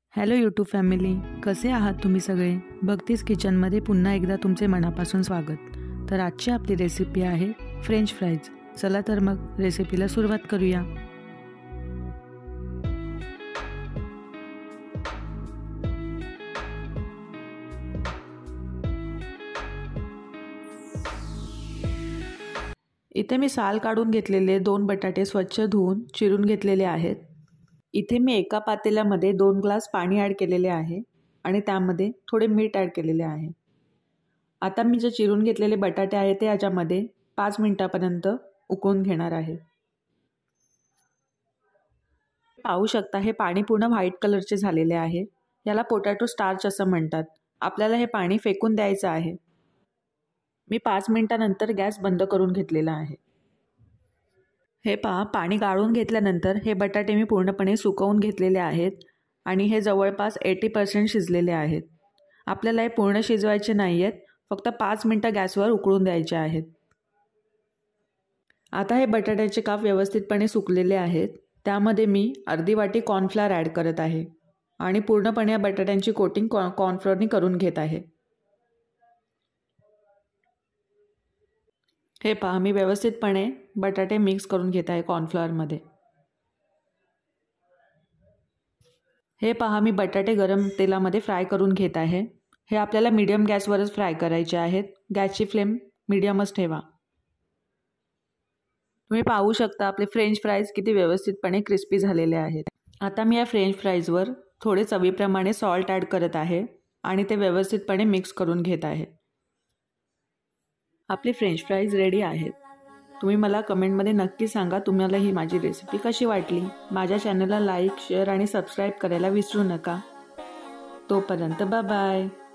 Hello YouTube family, कसे आहात तुम्ही सगळे? भक्तीज किचनमध्ये पुन्हा एकदा तुमचे मनापासून स्वागत. तर आजची आपली रेसिपी आहे फ्रेंच फ्राईज. चला तर मग रेसिपीला सुरुवात करूया. इथे मी साल काढून घेतलेले 2 बटाटे स्वच्छ धुवून चिरून घेतलेले आहेत. इथे मी एका पातेल्यामध्ये 2 ग्लास पाणी ॲड केलेले आहे आणि त्यामध्ये थोडे मीठ ॲड केलेले आहे. आता मी जे चिरून घेतलेले बटाटे आहेत ते याच्यामध्ये 5 मिनिटापर्यंत उकळून घेणार आहे. पाहू शकता हे पाणी पूर्ण व्हाईट कलरचे झालेले आहे. याला पोटॅटो स्टार्च असं म्हणतात. आपल्याला हे पाणी फेकून द्यायचं आहे. मी 5 मिनिटानंतर गॅस बंद करून घेतलेला आहे. हे पहा, पाणी गाळून घेतल्यानंतर हे बटाटे मी पूर्णपणे सुकवून घेतलेले आहेत आणि हे जवळपास 80% शिजलेले आहेत. आपल्याला हे पूर्ण शिजवायचे नाही आहेत, फक्त 5 मिनिटं गॅसवर उकळून द्यायचे आहेत. आता हे बटाट्याचे काप व्यवस्थितपणे सुकलेले आहेत. त्यामध्ये मी अर्धी वाटी कॉर्नफ्लोअर ॲड करत आहे आणि पूर्णपणे या बटाट्यांची कोटिंग कॉर्नफ्लोअरनी करून घेत आहे. हे पहा, मी व्यवस्थितपणे बटाटे मिक्स करून घेत आहे कॉर्नफ्लोअरमध्ये. हे पहा, मी बटाटे गरम तेलामध्ये फ्राय करून घेत आहे. हे आपल्याला मीडियम गॅसवरच फ्राय करायचे आहेत. गॅसची फ्लेम मीडियमच ठेवा. तुम्ही पाहू शकता आपले फ्रेंच फ्राईज किती व्यवस्थितपणे क्रिस्पी झालेले आहेत. आता मी या फ्रेंच फ्राईजवर थोडे चवीप्रमाणे सॉल्ट ॲड करत आहे आणि ते व्यवस्थितपणे मिक्स करून घेत आहे. आपली फ्रेंच फ्राईज रेडी आहेत. तुम्ही मला कमेंटमध्ये नक्की सांगा तुम्हाला ही माझी रेसिपी कशी वाटली. माझ्या चॅनलला लाईक, शेअर आणि सबस्क्राईब करायला विसरू नका. तोपर्यंत बाय बाय.